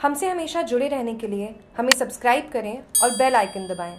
हमसे हमेशा जुड़े रहने के लिए हमें सब्सक्राइब करें और बेल आइकन दबाएं।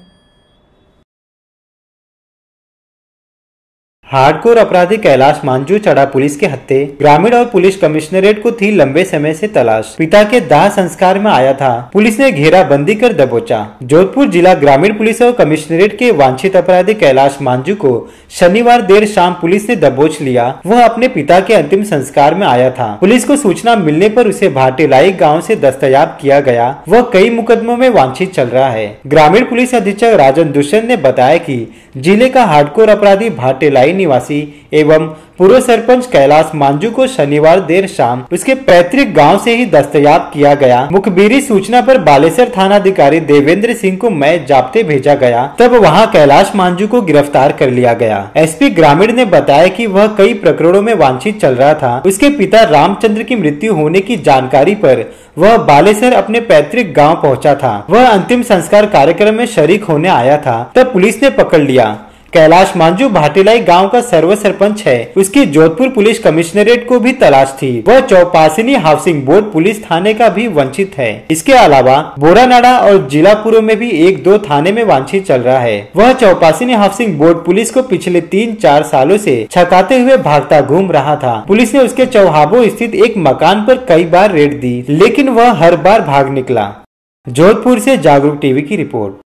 हार्डकोर अपराधी कैलाश मांझू चढ़ा पुलिस के हत्थे। ग्रामीण और पुलिस कमिश्नरेट को थी लंबे समय से तलाश। पिता के दाह संस्कार में आया था। पुलिस ने घेराबंदी कर दबोचा। जोधपुर जिला ग्रामीण पुलिस और कमिश्नरेट के वांछित अपराधी कैलाश मांझू को शनिवार देर शाम पुलिस ने दबोच लिया। वह अपने पिता के अंतिम संस्कार में आया था। पुलिस को सूचना मिलने पर उसे भाटेलाई गाँव से दस्तयाब किया गया। वह कई मुकदमों में वांछित चल रहा है। ग्रामीण पुलिस अधीक्षक राजन दुष्यंत ने बताया कि जिले का हार्डकोर अपराधी भाटेलाई निवासी एवं पूर्व सरपंच कैलाश मांझू को शनिवार देर शाम उसके पैतृक गांव से ही दस्तयाब किया गया। मुखबिरी सूचना पर बालेसर थाना अधिकारी देवेंद्र सिंह को मैं जाप्ते भेजा गया, तब वहां कैलाश मांझू को गिरफ्तार कर लिया गया। एसपी ग्रामीण ने बताया कि वह कई प्रकरणों में वांछित चल रहा था। उसके पिता रामचंद्र की मृत्यु होने की जानकारी पर वह बालेसर अपने पैतृक गाँव पहुँचा था। वह अंतिम संस्कार कार्यक्रम में शरीक होने आया था, तब पुलिस ने पकड़ लिया। कैलाश मांझू भाटेलाई गांव का सर्व सरपंच है। उसकी जोधपुर पुलिस कमिश्नरेट को भी तलाश थी। वह चौपासिनी हाउसिंग बोर्ड पुलिस थाने का भी वंचित है। इसके अलावा बोरानाडा और जिलापुरों में भी 1-2 थाने में वांछित चल रहा है। वह चौपासिनी हाउसिंग बोर्ड पुलिस को पिछले 3-4 सालों से छकाते हुए भागता घूम रहा था। पुलिस ने उसके चौहाबो स्थित एक मकान पर कई बार रेड दी, लेकिन वह हर बार भाग निकला। जोधपुर से जागरूक टीवी की रिपोर्ट।